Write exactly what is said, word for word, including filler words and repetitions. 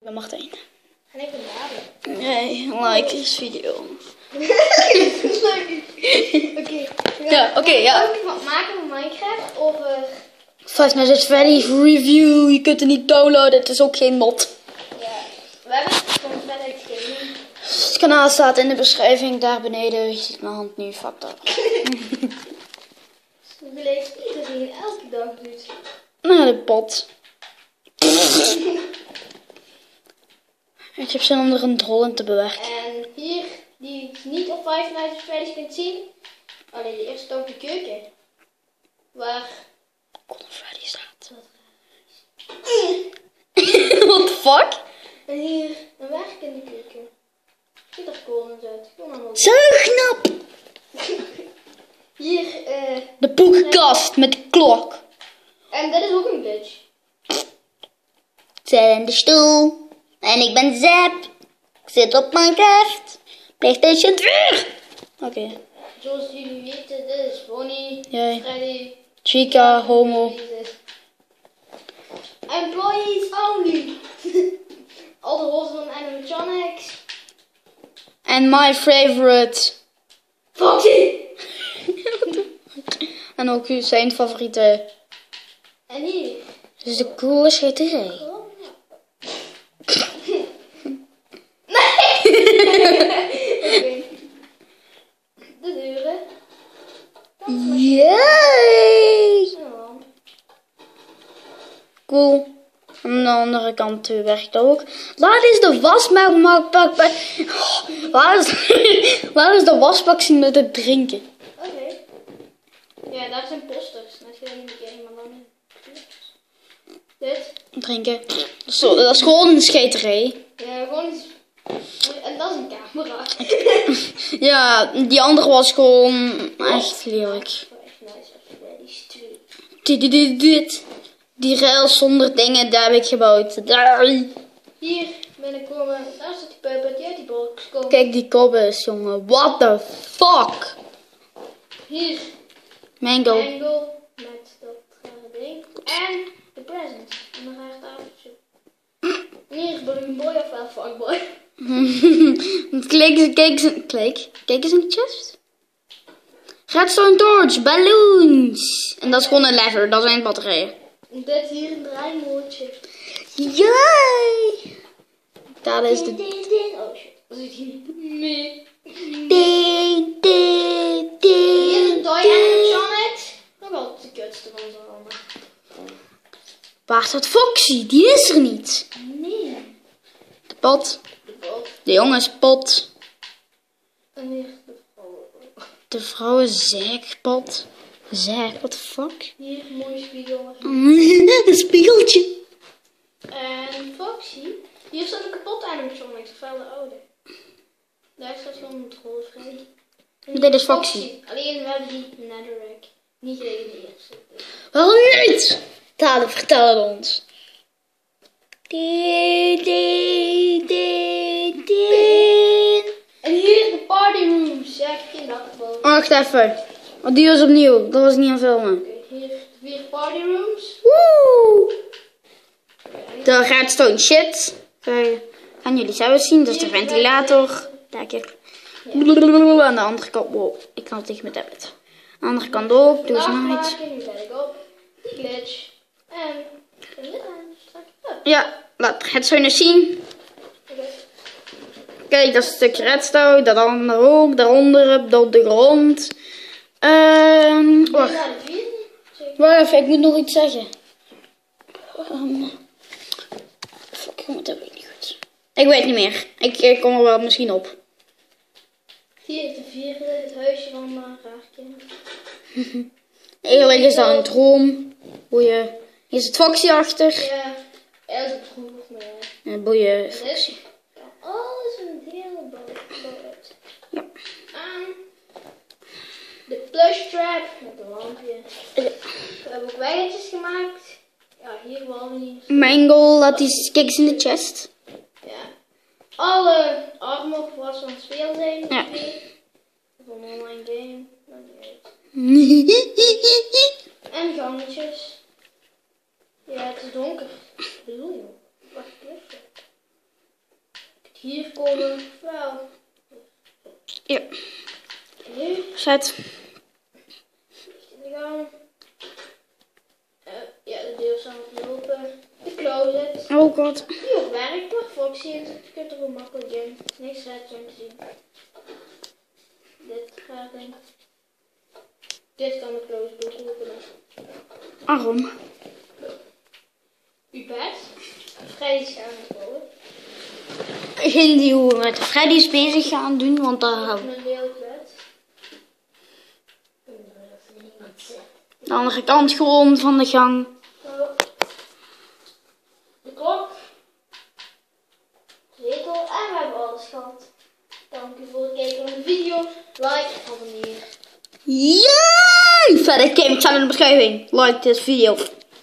Ik ben Martijn. En ik ben David. Nee, like this video. Oké. Okay. Ja, oké, okay, ja. Ook wat maken van Minecraft over... Five Nights at Freddy's review. Je kunt het niet downloaden. Het is ook geen mod. Ja. We hebben het van Freddy's Gaming. Het kanaal staat in de beschrijving daar beneden. Je ziet mijn hand nu. Fuck dat. We lezen iedereen elke dag doet. Nou, de pot. Ik heb zin om er een drol in te bewerken. En hier, die je niet op Five Nights at Freddy's kunt zien. Alleen de eerste op de keuken. Waar... Golden Freddy staat. What the fuck? En hier een werk in de keuken. Ziet er cool uit. Zo knap! Hier, eh... de boekenkast met de klok. En dit is ook een glitch. Ik zit in de stoel. En ik ben Zep. Ik zit op Minecraft. PlayStation twee. Oké. Okay. Zoals jullie weten, dit is Bonnie, Jij. Freddy, Chica, homo. Employees only. Al de rozen van animatronics. En my favorite. Foxy! En ook zijn favoriete. En hier. Dit is de coole schitterij. Nee! Okay. De deuren. Yay! Ja. Cool. Aan de andere kant werkt ook. Waar is de wasbak? Waar is, waar is de wasbak zien met het drinken? Oké. Okay. Ja, daar zijn posters. Dat is niet bekend, maar dan... Dit. Drinken. Zo, dat is gewoon een scheiterij. Ja, gewoon iets... En dat is een camera. Ja, die andere was gewoon echt lelijk. Dit, dit, dit. Die rails zonder dingen, daar heb ik gebouwd. Daar. Hier binnenkomen, daar zit die puppet, die uit die box komt. Kijk die kobbes, jongen. What the fuck? Hier. Mango. Mango met dat rare ding. En de present. En dan ga ik daar op. En hier is Balloon Boy of wel Fuckboy. Kijk eens, kijk eens, kijk. Kijk eens in de chest. Redstone torch, balloons. En dat is gewoon een lever, dat zijn batterijen. En dit hier een draaimootje. Yay! Dat is de... Oh shit, dat zit hier niet. Nee. Ding, ding, ding. Hier een toy animatronics. Nog wel de kutste van z'n allemaal. Waar staat Foxy? Die is er niet. Nee. De pot. De bot. De jongenspot. En hier de vrouw. De vrouwenzijkpot. Zijk, what the fuck? Hier een mooie spiegel. Een spiegeltje. En Foxy. Hier staat een kapot animatronics, of wel de oude. Daar staat gewoon een trolvrij. Dit is Foxy. Alleen we hebben die netherrack. Niet tegen de eerste. Waarom niet? Talen, vertel het ons. Ding, ding, ding, ding. En hier de party rooms. Ja, ik heb geen dak geboden. Wacht even. Oh, die was opnieuw. Dat was niet aan filmen. Oké, hier de vier party rooms. Woe! De redstone shit. Gaan jullie zelf zien. Dat is de ventilator. Lekker. Aan de andere kant. Wow, ik kan het tegen mijn tablet. Aan de andere kant ook. Doe eens night. Nu zet ik op. Die glitch. En... En dit aan. Straks op. Ja, laat de redstone eens zien. Oké. Kijk, dat is een stukje redstone. Dat andere ook. Daaronder op de grond. Ehm... wacht. Naar de vier. Wacht even, ik moet nog iets zeggen. Um, fuck, jongen, dat weet ik niet goed. Ik weet niet meer. Ik, ik kom er wel misschien op. Hier is de vierde, het huisje van mijn raartje. Eigenlijk is dat een droom. Boeien. Hier zit Foxy achter. Ja, er is een proef, maar ja. En boeien. Het is alles een hele boot. Ja. Aan de plush trap met een lampje. Ja. We hebben ook waggetjes gemaakt. Ja, hier wonen we niet. Mango, laat die kijk eens in de chest. Ja. Alle armor was van het speel zijn. Ja. Of een online game. Dat niet uit. En gangetjes. Ja, het is donker. Bedoel je? Wacht even. hier komen. Wel. Ja. Nu. Zet. Licht in de gang. Uh, ja, de deur staat nog open. De closet. Oh god. Die op werk, maar Foxy, je kunt er wel makkelijk in. Niks red zo te zien. Dit gaat in. Dit kan de closet ook openen. Waarom? Uw bed. Freddy's gaan komen. Geen die hoe we met de Freddy's bezig gaan doen, want daar gaan we. Een heel bed. De andere kant gewoon van de gang. De klok. Zetel en we hebben alles gehad. Dank u voor het kijken naar de video. Like, abonneer. Yay! Verder, kijk mijn channel in de beschrijving. Like deze video.